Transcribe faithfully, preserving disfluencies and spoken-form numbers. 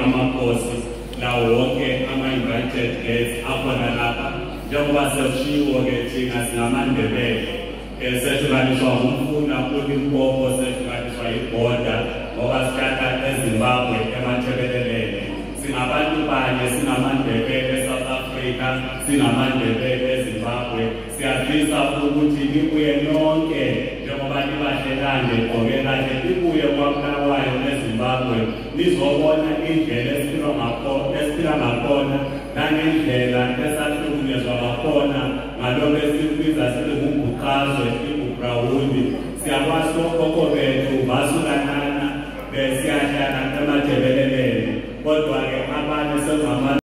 amakhosi lawo wonke ama-invited guests akhona lapha njengoba seshiwo-ke thina singamaNdebele sehlukaniswa umfuna uLimpopo sehlukaniswa ibhoda ngoba sihlala eZimbabwe emathebeleleni singabantu banye singamaNdebele eSouth Africa singamaNdebele eZimbabwe siyafisa ukuthi libuye lonke njengoba libahlelane gqoke kahle libuye kwaBulawayo eZimbabwe lizobona indlela esiphila ngakhona esiphila ngakhona nangendlela esahlukunyezwa ngakhona ngalokho esikubiza sithi ngumbuqazwe ibhubrawuni siyakwazi okhokho bethu basukanana besiyahlala emathebeleleni kodwa-ke abanye sengama